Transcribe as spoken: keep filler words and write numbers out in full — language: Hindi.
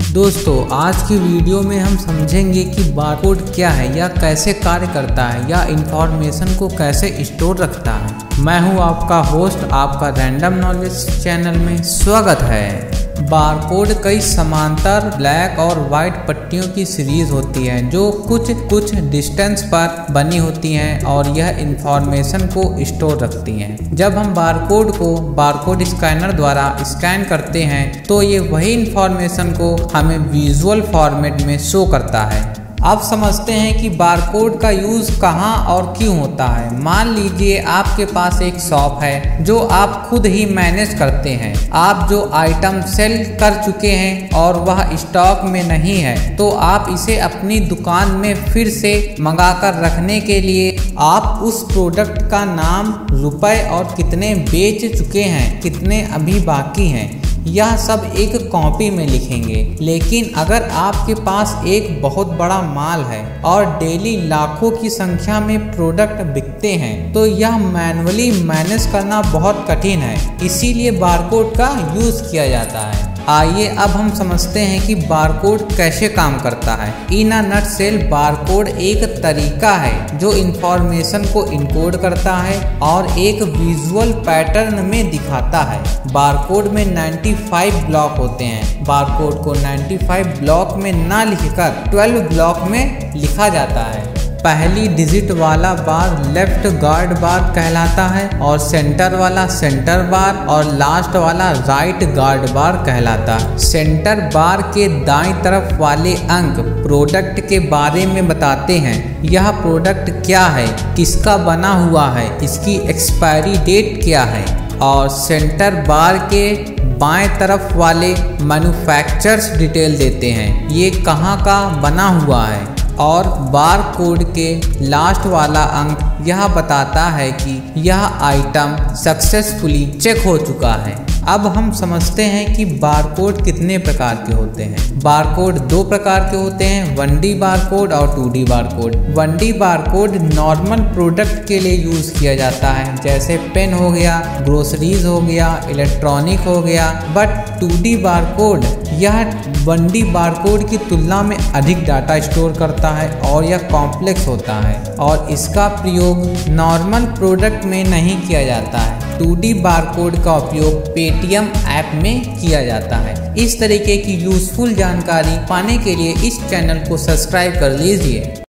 दोस्तों आज की वीडियो में हम समझेंगे कि बारकोड क्या है या कैसे कार्य करता है या इंफॉर्मेशन को कैसे स्टोर रखता है। मैं हूं आपका होस्ट, आपका रैंडम नॉलेज चैनल में स्वागत है। बारकोड कई समांतर ब्लैक और वाइट पट्टियों की सीरीज होती है जो कुछ कुछ डिस्टेंस पर बनी होती हैं और यह इंफॉर्मेशन को स्टोर रखती हैं। जब हम बारकोड को बारकोड स्कैनर द्वारा स्कैन करते हैं तो ये वही इंफॉर्मेशन को हमें विजुअल फॉर्मेट में शो करता है। अब समझते हैं कि बारकोड का यूज़ कहाँ और क्यों होता है। मान लीजिए आपके पास एक शॉप है जो आप खुद ही मैनेज करते हैं। आप जो आइटम सेल कर चुके हैं और वह स्टॉक में नहीं है तो आप इसे अपनी दुकान में फिर से मंगाकर रखने के लिए आप उस प्रोडक्ट का नाम, रुपए और कितने बेच चुके हैं, कितने अभी बाकी हैं, यह सब एक कॉपी में लिखेंगे। लेकिन अगर आपके पास एक बहुत बड़ा माल है और डेली लाखों की संख्या में प्रोडक्ट बिकते हैं तो यह मैन्युअली मैनेज करना बहुत कठिन है, इसीलिए बारकोड का यूज़ किया जाता है। आइए अब हम समझते हैं कि बारकोड कैसे काम करता है। इन अ नटसेल बारकोड एक तरीका है जो इंफॉर्मेशन को इनकोड करता है और एक विजुअल पैटर्न में दिखाता है। बारकोड में पचानवे ब्लॉक होते हैं। बारकोड को पचानवे ब्लॉक में ना लिखकर बारह ब्लॉक में लिखा जाता है। पहली डिजिट वाला बार लेफ्ट गार्ड बार कहलाता है और सेंटर वाला सेंटर बार और लास्ट वाला राइट गार्ड बार कहलाता है। सेंटर बार के दाईं तरफ वाले अंक प्रोडक्ट के बारे में बताते हैं। यह प्रोडक्ट क्या है, किसका बना हुआ है, इसकी एक्सपायरी डेट क्या है। और सेंटर बार के बाएं तरफ वाले मैन्युफैक्चरर्स डिटेल देते हैं, ये कहाँ का बना हुआ है। और बार कोड के लास्ट वाला अंक यह बताता है कि यह आइटम सक्सेसफुली चेक हो चुका है। अब हम समझते हैं कि बारकोड कितने प्रकार के होते हैं। बारकोड दो प्रकार के होते हैं, वन डी बारकोड और two D barcode. One D barcode normal product के लिए यूज़ किया जाता है, जैसे पेन हो गया, ग्रोसरीज हो गया, इलेक्ट्रॉनिक हो गया। बट टू डी बारकोड यह वन डी बारकोड की तुलना में अधिक डाटा स्टोर करता है और यह कॉम्प्लेक्स होता है और इसका प्रयोग नॉर्मल प्रोडक्ट में नहीं किया जाता है। टू डी बारकोड का उपयोग पेटीएम ऐप में किया जाता है। इस तरीके की यूजफुल जानकारी पाने के लिए इस चैनल को सब्सक्राइब कर लीजिए।